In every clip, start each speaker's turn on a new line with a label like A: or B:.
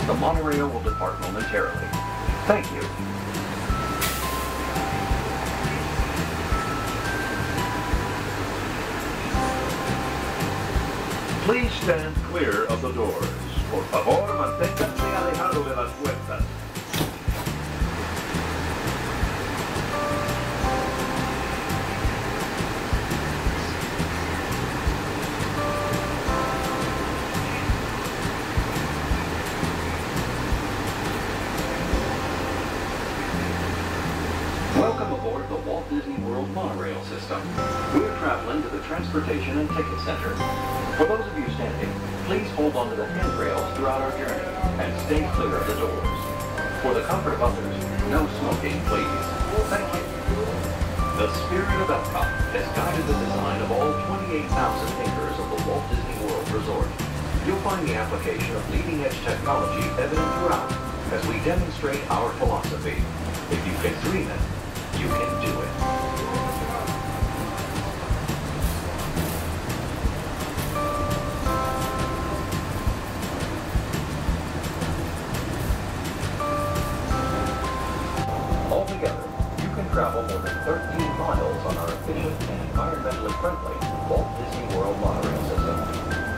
A: The monorail will depart momentarily. Thank you. Please stand clear of the doors. Por favor, manténganse alejado de las puertas. Welcome aboard the Walt Disney World monorail system. We're traveling to the Transportation and Ticket Center. For those of you standing, please hold onto the handrails throughout our journey and stay clear of the doors. For the comfort of others, no smoking, please. Thank you. The spirit of Epcot has guided the design of all 28,000 acres of the Walt Disney World Resort. You'll find the application of leading-edge technology evident throughout as we demonstrate our philosophy. If you can dream it, you can do it. Altogether, you can travel more than 13 miles on our efficient and environmentally friendly Walt Disney World monorail system.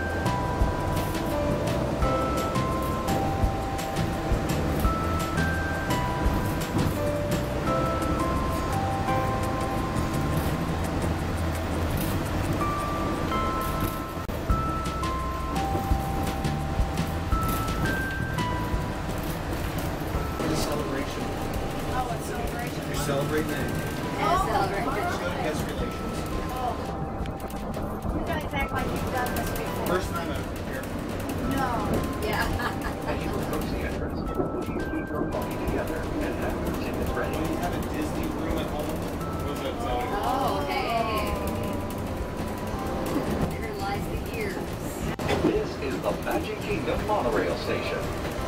B: Celebrate now.
C: Oh. Celebrate.
B: Guest relations.
C: You guys act like you've done this before.
B: First time ever here.
C: No. Yeah.
A: As you approach the entrance, please keep your phone together and have your tickets ready.
B: Do you have a Disney room at home? What's that sound?
C: Oh, hey. There lies the ears.
A: This is the Magic Kingdom monorail station.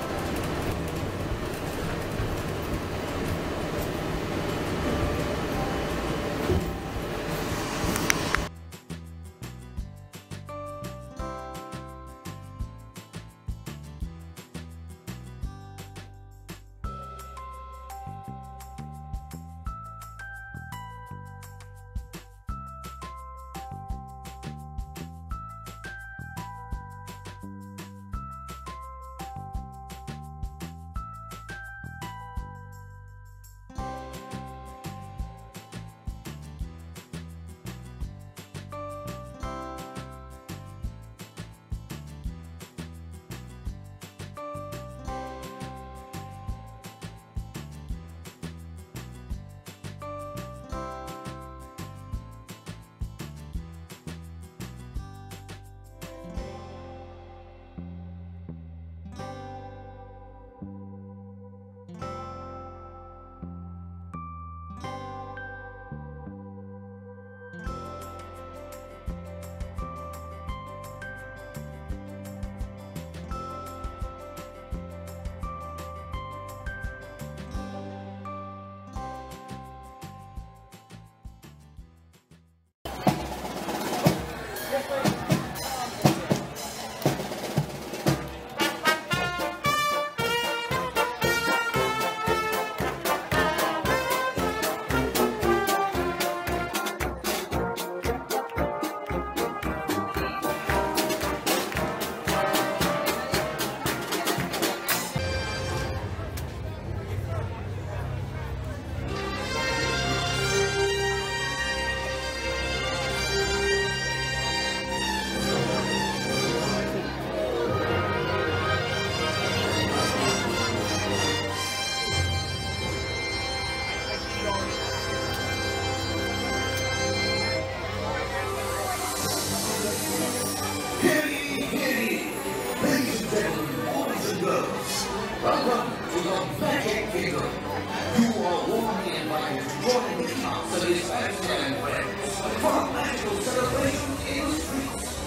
D: Welcome to the Magic Kingdom. You are warmly invited to join me, satisfaction and friends, for a magical celebration in the streets.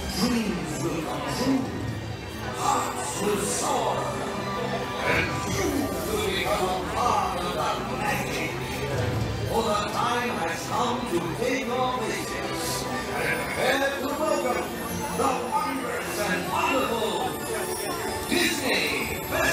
D: Dreams will come true, hearts will soar, and you will become a part of the magic. For the time has come to take your places and prepare to welcome the wondrous and wonderful Disney Festival.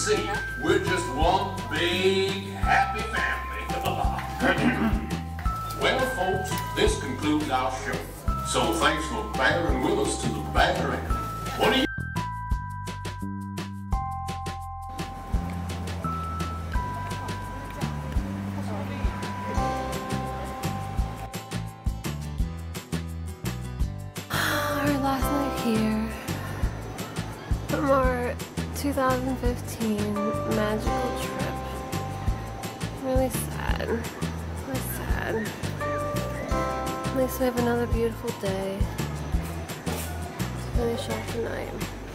E: see, we're just one big happy family. Well, folks, this concludes our show. So thanks for bearing with us to the better end. What do you...
F: Our last night here from our 2015 magical trip. Really sad. Really sad. At least we have another beautiful day to finish off the night.